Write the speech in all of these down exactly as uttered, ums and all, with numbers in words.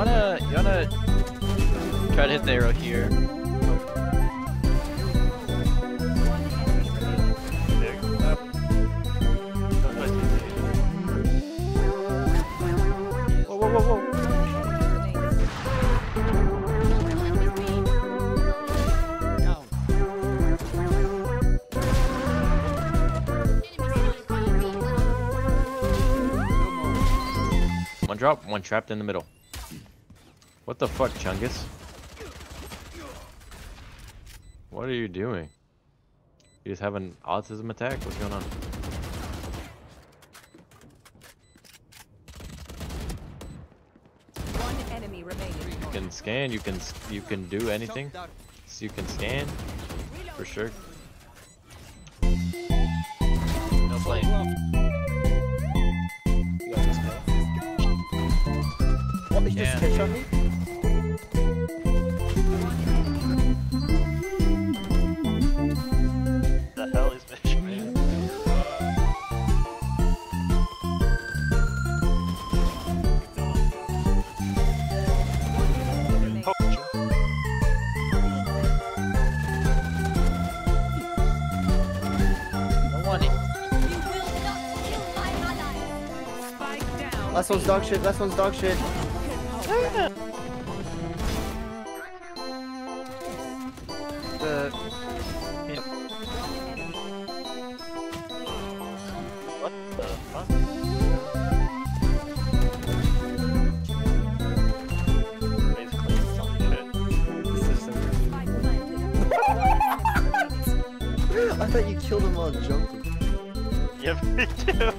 wanna, you wanna try to hit the arrow here. Whoa, whoa, whoa, whoa. One drop, one trapped in the middle. What the fuck, Chungus? What are you doing? You just have an autism attack? What's going on? One enemy remaining. You can scan, you can you can do anything. So you can scan for sure. No blame. What, he just hit me? The hell is mission, man? Last one's dog shit, last one's dog shit. The What the fuck? Basically, some shit. I thought you killed him while jumping. Yep, me too.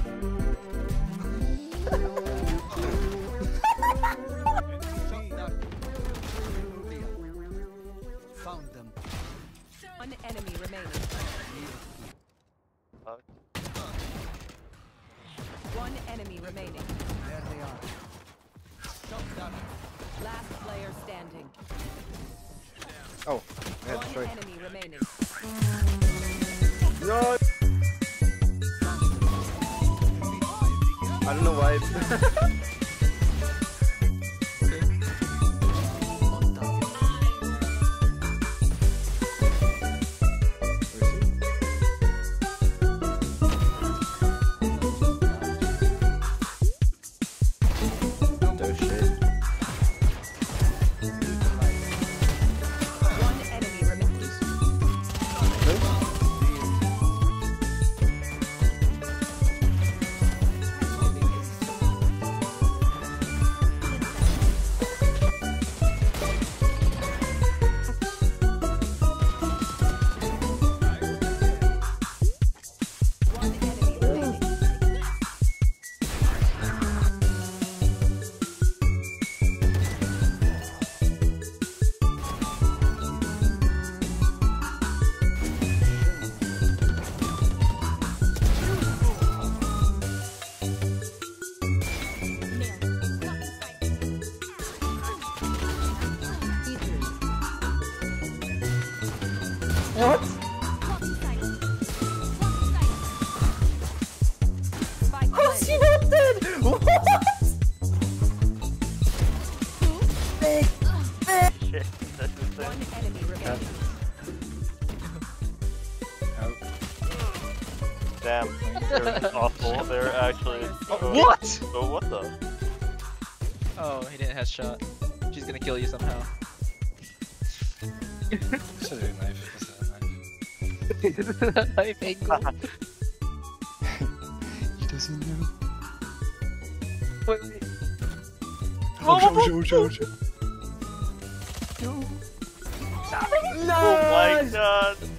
Found them. One enemy remaining. Fuck. One enemy remaining. There they are. Last player standing. Oh, I had One destroyed. enemy remaining. No! I don't know why. One enemy remaining. One enemy remaining. What? Spike How's he planted. not dead? What? Big, big. Shit, that's One insane. enemy remaining. Damn, they're awful. They're actually. what? Oh, what the? Oh, he didn't headshot. She's gonna kill you somehow. Should have been knife. Knife angle. He doesn't know. Wait, wait. Oh, oh, oh, oh, oh. Oh my god!